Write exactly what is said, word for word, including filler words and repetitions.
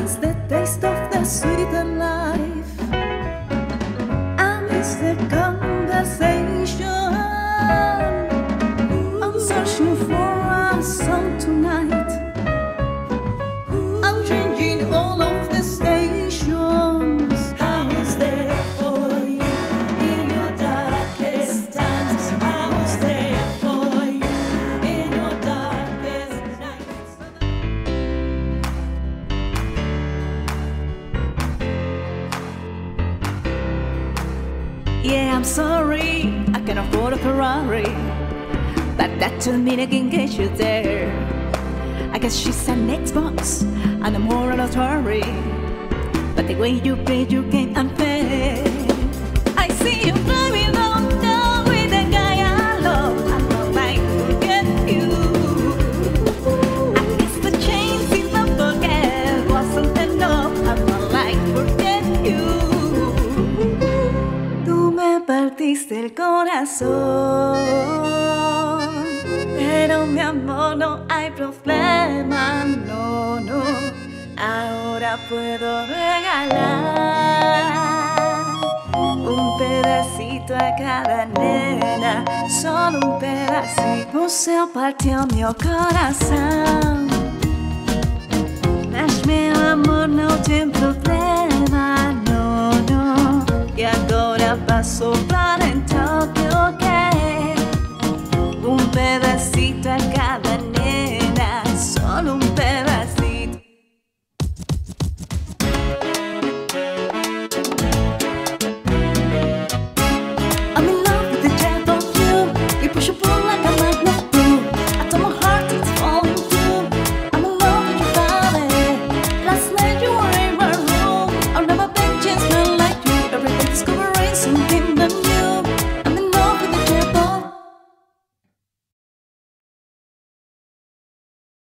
miss the taste of the sweeter life. I miss the conversation. I'm searching for a song tonight. I'm changing all of the stations. I was there for you in your darkest times. I was there for you in your darkest nights. Yeah, I'm sorry, I can't afford a Ferrari, but that doesn't mean I can get you there. I guess she's an Xbox and a moral authority, but the way you play your game unfair. I see you driving along down with the guy I love. I don't like to forget you. I guess the chains in the forget wasn't enough. I don't like to forget you. Tú me partiste el corazón, pero mi amor no hay problema, no, no. Ahora puedo regalar un pedacito a cada nena, solo un pedacito. Você partió mi corazón, mas meu amor não tem problema, no, no. E agora passo para então que eu quero um pedacito a cada